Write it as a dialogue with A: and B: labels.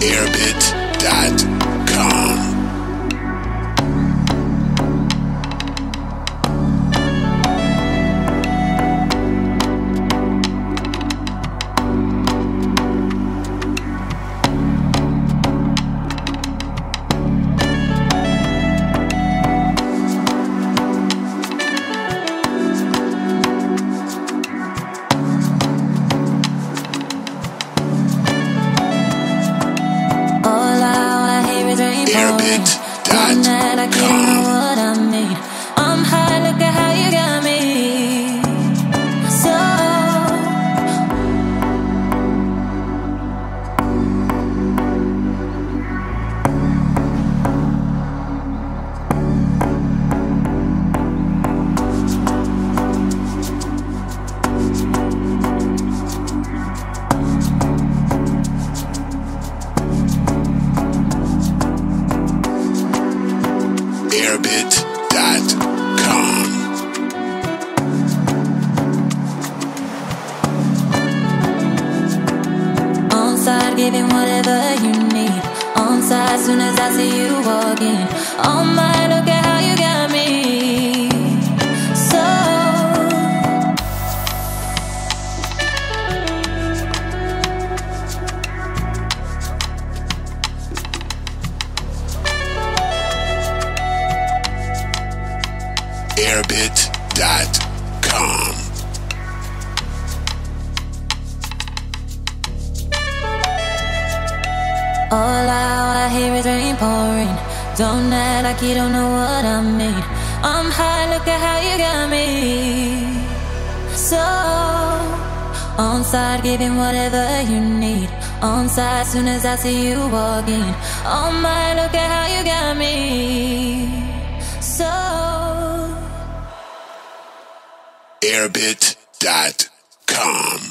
A: airbit.com.
B: Giving whatever you need. On side soon as I see you walk in. Oh my, look at how you got me. So
A: airbit.com.
B: all I hear is rain pouring. Don't act like you don't know what I mean. I'm high, look at how you got me. So on side, giving whatever you need. On side, soon as I see you walk in. Oh my, look at how you got me. So
A: airbit.com.